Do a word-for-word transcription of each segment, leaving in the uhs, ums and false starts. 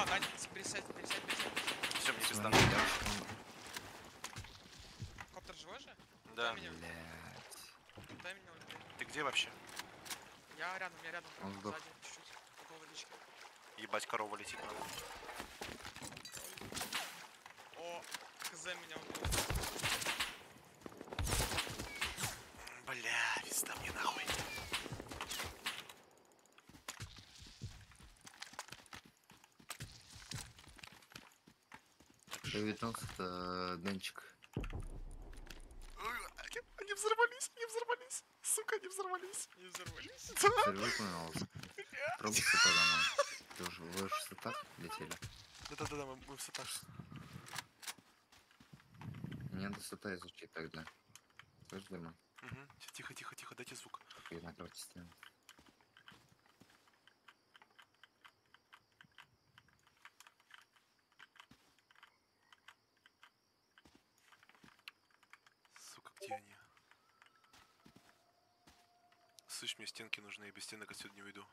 А, Надя, пересядь, пересядь, пересядь. Все, мне пизда. Коптер живой же? Да. Дай меня, Блять. дай меня ульты. Ты где вообще? Я рядом, я рядом, прям Он сдох. сзади, чуть-чуть. Около водички. Ебать, корова летит. О, хз меня убил. Бля, пизда мне нахуй. девятнадцать, Денчик. Они взорвались, они взорвались. Сука, они взорвались. Не взорвались. Ты выполнил. Пробуй сюда домой. Ты уже, вы уже сюда так летели? Да-да-да, мы, мы все так. Мне надо сюда изучить тогда. Слышь, Дима? Угу. Тихо, тихо, тихо, дайте звук. И накройте стену. Сука, где они? Слышь, мне стенки нужны, я без стенок отсюда не уйду.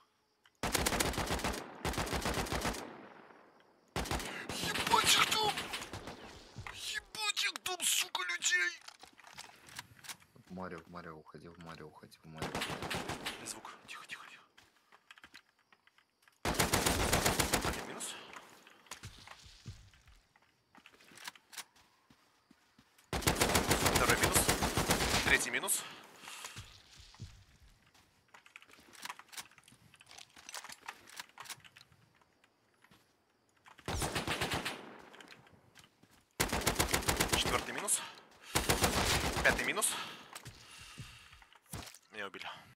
Ебать их дом! Ебать их дом, сука, людей! В море, в море уходи, в море уходи, в море. Звук. Тихо, тихо, тихо. Один минус. Второй минус. Третий минус. Четвертый минус. Пятый минус.